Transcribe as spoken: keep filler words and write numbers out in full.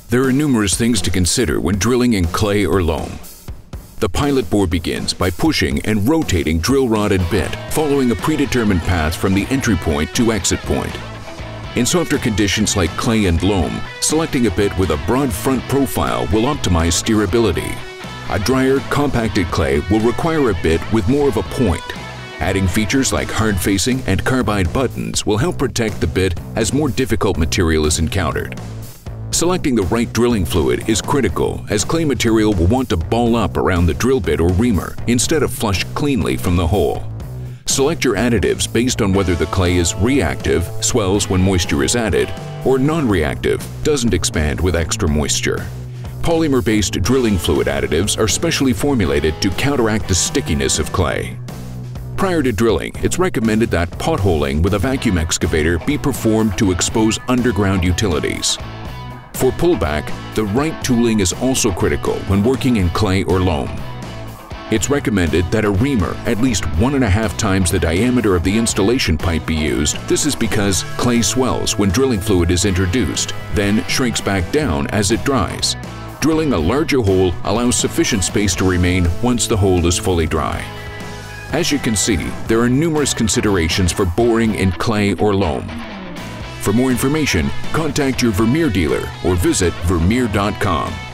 There are numerous things to consider when drilling in clay or loam. The pilot bore begins by pushing and rotating drill rod and bit, following a predetermined path from the entry point to exit point. In softer conditions like clay and loam, selecting a bit with a broad front profile will optimize steerability. A drier, compacted clay will require a bit with more of a point. Adding features like hard facing and carbide buttons will help protect the bit as more difficult material is encountered. Selecting the right drilling fluid is critical, as clay material will want to ball up around the drill bit or reamer instead of flush cleanly from the hole. Select your additives based on whether the clay is reactive, swells when moisture is added, or non-reactive, doesn't expand with extra moisture. Polymer-based drilling fluid additives are specially formulated to counteract the stickiness of clay. Prior to drilling, it's recommended that potholing with a vacuum excavator be performed to expose underground utilities. For pullback, the right tooling is also critical when working in clay or loam. It's recommended that a reamer at least one and a half times the diameter of the installation pipe be used. This is because clay swells when drilling fluid is introduced, then shrinks back down as it dries. Drilling a larger hole allows sufficient space to remain once the hole is fully dry. As you can see, there are numerous considerations for boring in clay or loam. For more information, contact your Vermeer dealer or visit vermeer dot com.